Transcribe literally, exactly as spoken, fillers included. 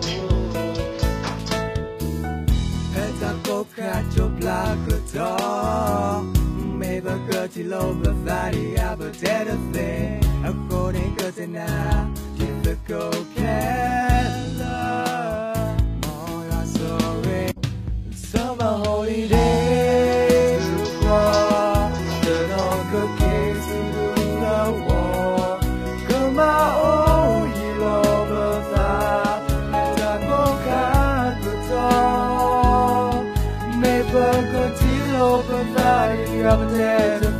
Chỉ lâu và phải đi à bờ thế đất về à cô đến cơ thể nào chỉ phải câu khéo more are sorry summer holiday true qua từ đó cứ kia xuống đâu cứ mà ôi lâu và ta ta có khác của to mẹ vẫn còn chỉ lâu và phải đi à bờ thế